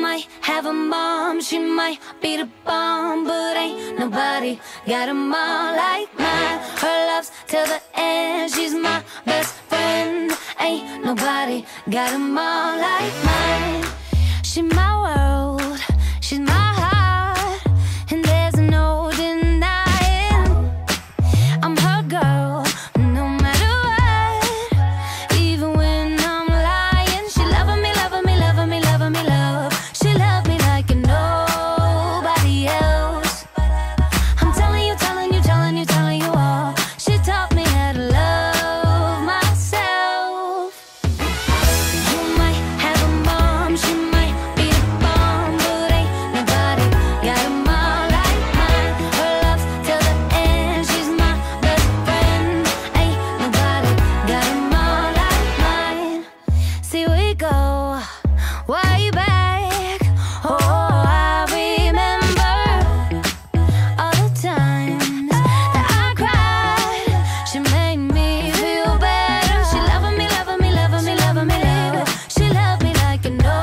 might have a mom, she might be the bomb, but ain't nobody got a mom like mine. Her love's till the end, she's my best friend. Ain't nobody got a mom like mine. She my world, she's my heart, and there's no denying I'm her girl, no matter what. Even when I'm lying, she loving me, loving me, loving me, loving me, love. She love me like nobody else. I'm telling you, telling you, telling you, telling you all. She taught me how to love myself. You might have a mom, she might be the bomb, but ain't nobody got a mom like mine. Her love's till the end, she's my best friend. Ain't nobody got a mom like mine. See, we go way back. Oh, I remember all the times that I cried. She made me feel better. She loving me, loving me, loving me, loving me, love. She loved me like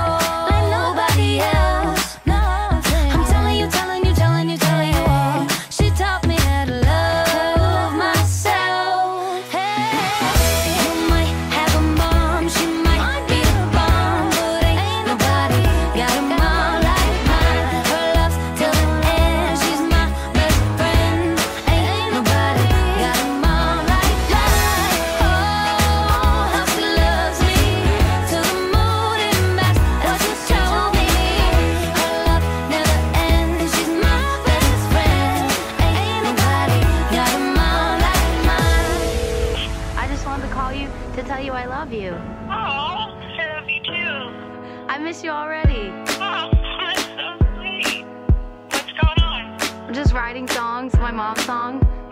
nobody else. I'm telling you, telling you, telling you, telling you all. She taught me how to love myself. Hey, you might have a mom, she might be the bomb, but ain't nobody got a mom like mine. Her love's till the end, she's my best friend. Ain't nobody got a mom like mine. Oh, how she loves me to the moon and back. That's what she told me. Her love never ends. She's my best friend. Ain't nobody got a mom like mine. I just wanted to call you to tell you I love you. Oh, I love you too. I miss you already. Oh, that's so sweet. What's going on? I'm just writing songs, my mom's song.